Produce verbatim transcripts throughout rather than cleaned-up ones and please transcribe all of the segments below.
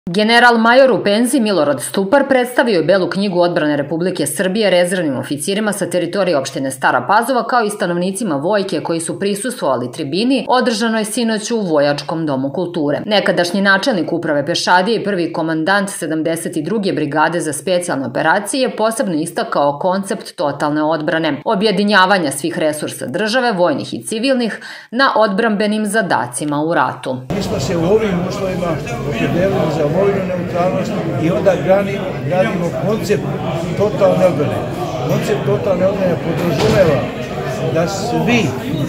General major u penziji Milorad Stupar predstavio je Belu knjigu odbrane Republike Srbije rezervnim oficirima sa teritorije opštine Stara Pazova kao i stanovnicima Vojke koji su prisustvovali tribini održanoj sinoć u Vojačkom domu kulture. Nekadašnji načelnik uprave pešadije i prvi komandant sedamdeset druge brigade za specijalne operacije je posebno istakao koncept totalne odbrane, objedinjavanja svih resursa države, vojnih i civilnih, na odbrambenim zadacima u ratu. Mi smo se u ovim uslovima opredelili za vojnu neutralnost i onda gradimo koncept totalne odbrane. Koncept totalne odbrane podrazumeva da svi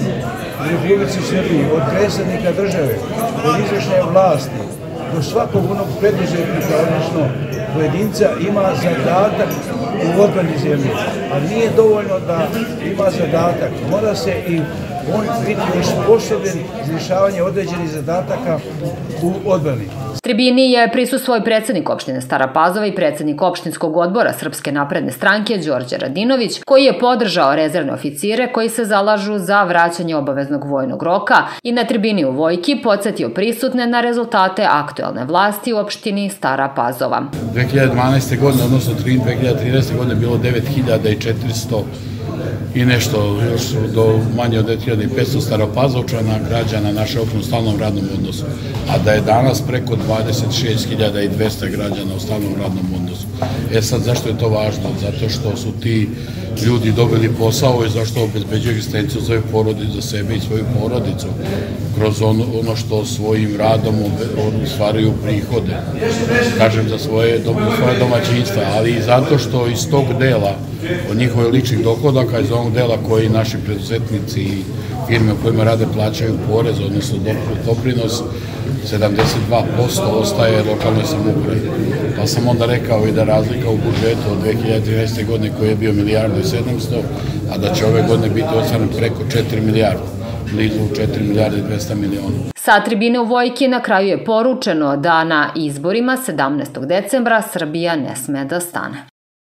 u Republici Srbiji, od predsjednika države, od izvršne vlasti, do svakog onog preduzetnika, odnosno pojedinca, ima zadatak u odbrani zemlje. Ali nije dovoljno da ima zadatak, mora se i on biti osposobljen za rješavanje određenih zadataka u odbrani. Tribini je prisustvovao i predsjednik opštine Stara Pazova i predsjednik opštinskog odbora Srpske napredne stranke Đorđe Radinović, koji je podržao rezervne oficire koji se zalažu za vraćanje obaveznog vojnog roka i na tribini u Vojki podsjetio prisutne na rezultate aktuelne vlasti u opštini Stara Pazova. dve hiljade dvanaeste. godine, odnosno dve hiljade trinaeste. godine, bilo devet hiljada četiristo i nešto, još do manje od devet hiljada petsto staropazovčana građana naše opštine u stalnom radnom odnosu, a da je danas preko dvadeset šest hiljada dvesta građana u stalnom radnom odnosu. E sad, zašto je to važno? Zato što su ti ljudi dobili posao i zašto obezbeđuju egzistenciju za svoju porodicu, za sebe i svoju porodicu, kroz ono što svojim radom ostvaruju prihode, kažem, za svoje domaćinstva, ali i zato što iz tog dela, od njihove ličnih dohodaka, iz onog dela koji naši preduzetnici i firme u kojima rade plaćaju porez, odnosno doprinos, sedamdeset dva posto ostaje lokalnoj samoupravi. Pa sam onda rekao i da razlika u budžetu od dve hiljade trinaeste. godine koji je bio milijardu i sedamsto, a da će ove godine biti ostvaren preko četiri milijarde, blizu četiri milijarde i dvesta miliona. Sa tribine u Vojki na kraju je poručeno da na izborima sedamnaestog decembra Srbija ne sme da stane.